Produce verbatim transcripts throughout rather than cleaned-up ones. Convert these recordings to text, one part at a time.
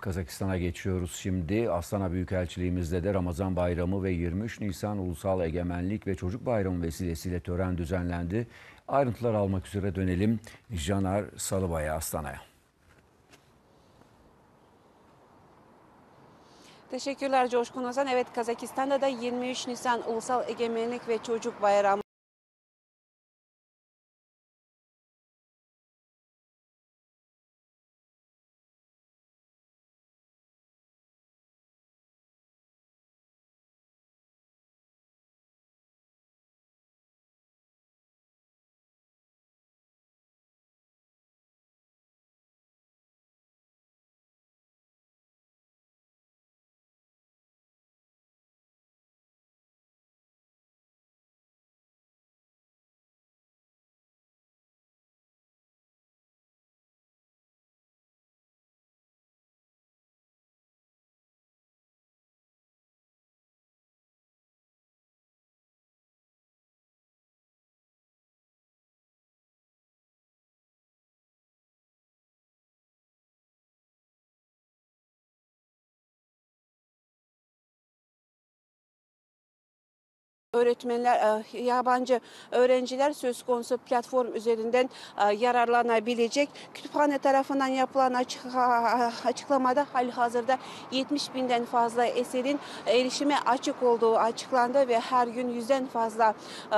Kazakistan'a geçiyoruz şimdi. Astana Büyükelçiliğimizde de Ramazan Bayramı ve yirmi üç Nisan Ulusal Egemenlik ve Çocuk Bayramı vesilesiyle tören düzenlendi. Ayrıntılar almak üzere dönelim Caner Salıbay'a, Astana'ya. Teşekkürler Coşkun Ozan. Evet, Kazakistan'da da yirmi üç Nisan Ulusal Egemenlik ve Çocuk Bayramı öğretmenler, e, yabancı öğrenciler söz konusu platform üzerinden e, yararlanabilecek. Kütüphane tarafından yapılan açık, açıklamada halihazırda yetmiş binden fazla eserin erişime açık olduğu açıklandı ve her gün yüzden fazla e,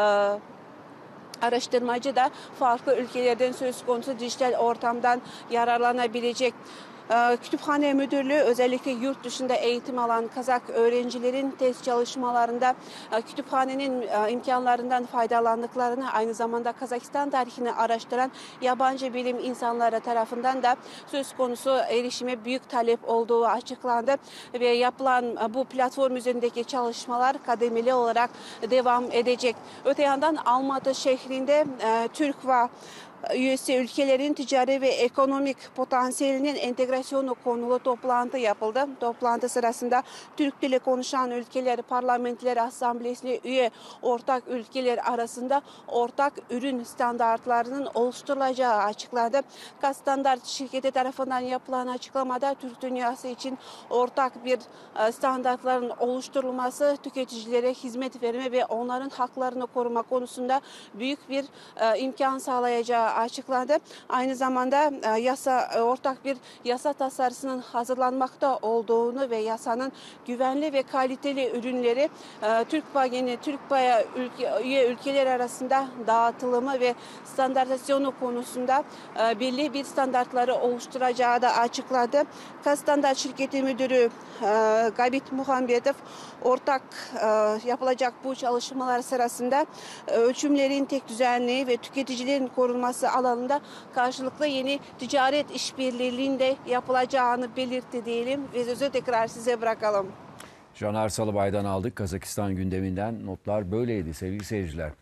araştırmacı da farklı ülkelerden söz konusu dijital ortamdan yararlanabilecek. Kütüphane Müdürlüğü özellikle yurt dışında eğitim alan Kazak öğrencilerin test çalışmalarında kütüphanenin imkanlarından faydalandıklarını, aynı zamanda Kazakistan tarihini araştıran yabancı bilim insanları tarafından da söz konusu erişime büyük talep olduğu açıklandı ve yapılan bu platform üzerindeki çalışmalar kademeli olarak devam edecek. Öte yandan Almatı şehrinde TÜRKVA üyesi ülkelerin ticari ve ekonomik potansiyelinin entegrasyonu konulu toplantı yapıldı. Toplantı sırasında Türk dili konuşan ülkeler Parlamenter Asamblesi'ne üye ortak ülkeler arasında ortak ürün standartlarının oluşturulacağı açıklandı. Kastandart şirketi tarafından yapılan açıklamada Türk dünyası için ortak bir standartların oluşturulması, tüketicilere hizmet verme ve onların haklarını koruma konusunda büyük bir imkan sağlayacağı açıklandı. Aynı zamanda yasa ortak bir yasa tasarısının hazırlanmakta olduğunu ve yasanın güvenli ve kaliteli ürünleri TÜRKPA yeni TÜRKPA'ya ülke, üye ülkeler arasında dağıtılımı ve standartizasyonu konusunda belli bir standartları oluşturacağı da açıkladı. Kastandart Şirketi Müdürü Gabit Muhammedov ortak yapılacak bu çalışmalar sırasında ölçümlerin tek düzenli ve tüketicilerin korunması alanında karşılıklı yeni ticaret işbirliğinde yapılacağını belirtti diyelim ve sözü tekrar size bırakalım. Caner Salıbay'dan aldık. Kazakistan gündeminden notlar böyleydi sevgili seyirciler.